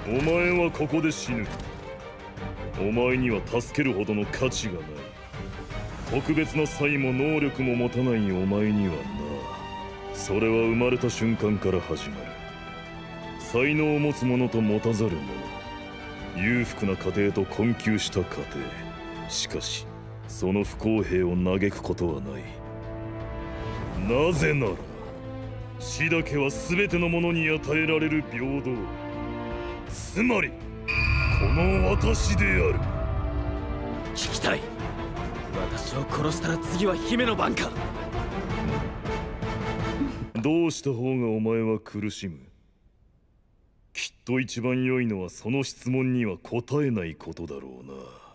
お前はここで死ぬ。お前には助けるほどの価値がない。特別な才も能力も持たないお前にはな。それは生まれた瞬間から始まる。才能を持つ者と持たざる者、裕福な家庭と困窮した家庭。しかしその不公平を嘆くことはない。なぜなら死だけは全ての者に与えられる平等。つまりこの私である。 聞きたい。私を殺したら次は姫の番か。 どうした方がお前は苦しむ？きっと一番良いのはその質問には答えないことだろうな。